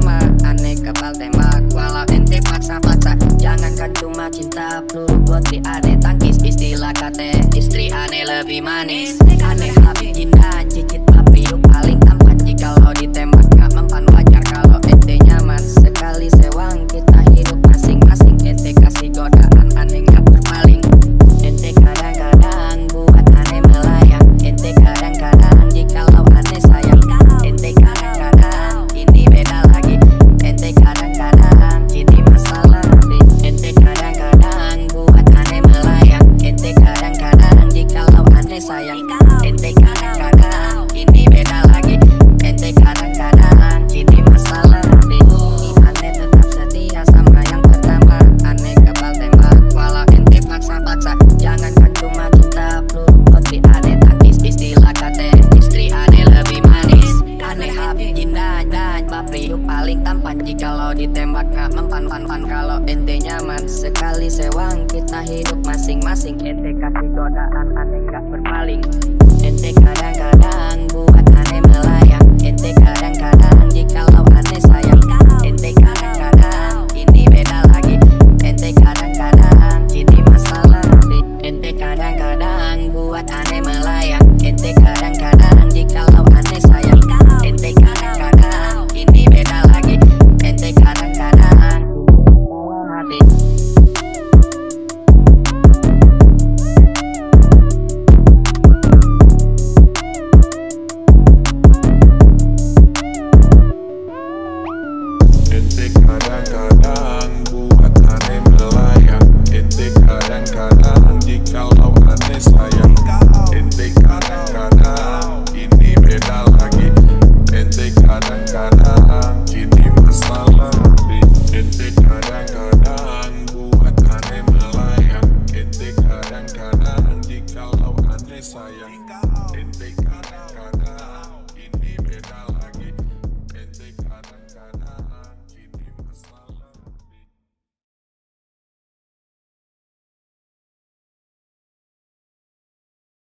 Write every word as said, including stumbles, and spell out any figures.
pertama aneh kepal tembak. Walau ente paksa-paksa, jangankan cuma cinta, peluru buat di aneh tangkis. Istilah kate istri aneh lebih manis. Aneh habis indah, cicit papriuk paling tampan. Jikalau ditembak gak mempan wajar kalau ente nyaman. Sekali sewang kita hidup masing-masing. Ente kasih godaan aneh gak berpaling. Ente kadang-kadang buat aneh melayang. Ente kadang-kadang jikalau aneh sayang. Ente kadang-kadang ini beda lagi. Ente kadang-kadang ini masalah hati. Ente kadang-kadang buat aneh melayang. Ente kadang-kadang jikalau aneh sayang. Ente kadang-kadang ini beda lagi. Ente kadang-kadang ini masalah hati. Aneh tetap setia sama yang pertama. Aneh kepal tembak. Walau ente paksa-paksa, jangankan cuma cinta, peluru putih aneh tangkis. Istilah kate istri aneh lebih manis. Aneh habis indah dan papriuk paling tampan. Jikalau ditembak gak mempan pan pan. Kalau ente nyaman sekali sewang kita hidup masing-masing. Ente kasih godaan aneh gak berpaling. Ente kadang-kadang buat aneh melayang. Ente kadang-kadang jikalau aneh sayang. Ente kadang-kadang ini beda lagi. Ente kadang-kadang ini masalah hati. Ente kadang-kadang buat aneh melayang. Ente kadang-kadang jikalau aneh sayang. Ente kadang-kadang ini beda lagi. Ente kadang-kadang masalah hati. Ente kadang-kadang buat aneh melayang. Ente kadang-kadang jikalau aneh sayang. Ente kadang